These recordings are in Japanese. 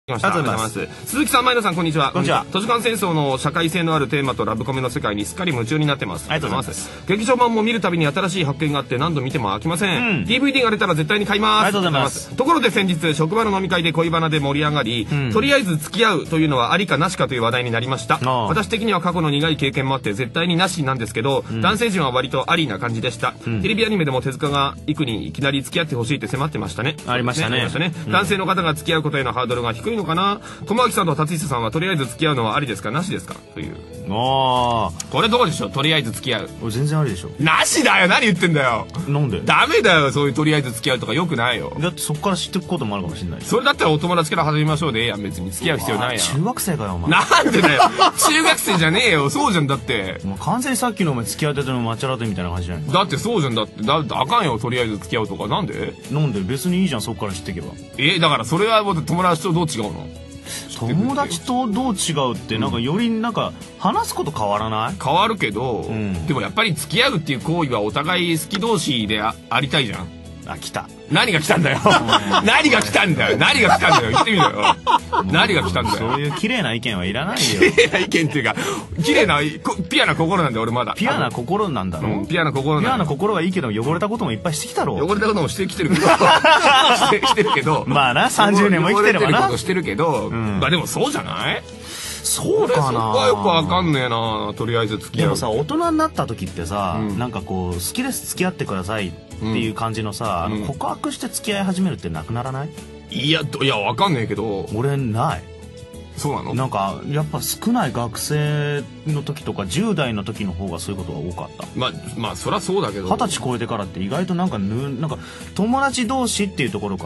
ありがとうございます。鈴木さん、前野さん、こんにちは。 こんにちは。 図書館戦争の社会性のあるテーマとラブコメの世界にすっかり夢中になってます。 ありがとうございます。 劇場版も見るたびに新しい発見があって何度見ても飽きません。DVD が出たら絶対に買います。 ありがとうございます。 ところで先日、職場の飲み会で恋バナで盛り上がり、とりあえず付き合うというのはありかなしかという話題になりました。私的には過去の苦い経験もあって絶対になしなんですけど、男性陣は割とありな感じでした。テレビアニメでも手塚が幾にいきなり付き合ってほしいって迫ってましたね。 ありましたね。 男性の方が付き合うことへのハードルが低いのかな。友明さんと達久さんはとりあえず付き合うのはありですかなしですかという。これどうでしょう。とりあえず付き合う。 全然ありでしょ。 なしだよ。何言ってんだよ。 なんで？ ダメだよ。そういうとりあえず付き合うとかよくないよ。 だってそっから知っていくこともあるかもしれない。 それだったらお友達から始めましょうでええやん。別に付き合う必要ないやん。 中学生かよお前。 なんでだよ。中学生じゃねえよ。そうじゃん。だってもう完全にさっきのお前付き合ってたの抹茶ラテみたいな感じじゃない。 だってそうじゃん。だってあかんよ。とりあえず付き合うとか。なんで別にいいじゃん。そっから知っていけば。 だからそれはもう友達とどう違うの？ 友達とどう違うってなんかよりなんか話すこと変わらない？ 変わるけど、でもやっぱり付き合うっていう行為はお互い好き同士で ありたいじゃん。 来た。 何が来たんだよ。何が来たんだよ。何が来たんだよ。言ってみろよ。何が来たんだよ。 そういう綺麗な意見はいらないよ。 綺麗な意見っていうか、綺麗なピュアな心なんだよ。俺まだピュアな心なんだろ。 ピュアな心。 ピュアな心はいいけど汚れたこともいっぱいしてきたろ。 汚れたこともしてきてるけどしてるけど、 まあな、30年も生きてればな。 汚れてることしてるけど、まあでもそうじゃない？ そうかな。 そこはよくわかんねえな。とりあえず付き合う。 でもさ、大人になった時ってさ、なんかこう好きです付き合ってくださいっていう感じのさ、告白して付き合い始めるってなくならない？いやわかんねえけど。 俺ない。 そうなの？ なんかやっぱ少ない学生の時とか10代の時の方がそういうことが多かった。 まあそりゃそうだけど、 20歳超えてからって意外となんか友達同士っていうところから、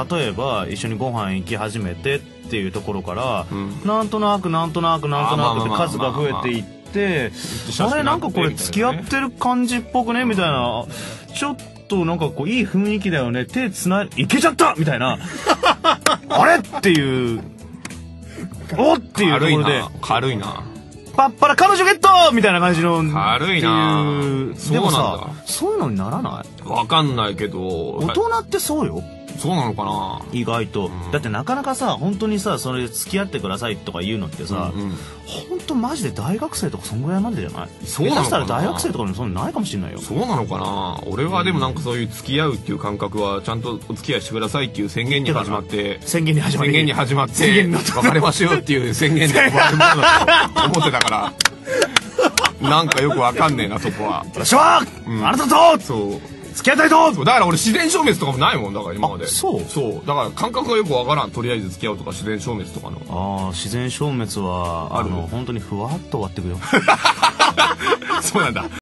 例えば一緒にご飯行き始めてっていうところから、なんとなくって数が増えていって、あれなんかこれ付き合ってる感じっぽくねみたいな、ちょっとなんかこういい雰囲気だよね、手つないいけちゃったみたいなあれっていうおっていうところで軽いなパッパラ彼女ゲットみたいな感じの軽いな。 でもさ、そういうのにならない？ わかんないけど大人ってそうよ。 そうなのかな。 意外と、だってなかなかさ、本当にさ、それ付き合ってくださいとか言うのってさ、本当マジで大学生とかそんぐらいまでじゃない？ そうなのかな。 下手したら大学生とかでもそんなないかもしれないよ。 そうなのかな。俺はでもなんかそういう付き合うっていう感覚はちゃんとお付き合いしてくださいっていう宣言に始まって別れましょうっていう宣言で終わるものだと思ってたからなんかよくわかんねえなそこは。 私は、あなたとそう付き合いたいと。 だから俺自然消滅とかもないもん。だから今までそうだから感覚がよくわからん。とりあえず付き合うとか自然消滅とかの。 自然消滅は本当にふわっと終わってくよ。 そうなんだ。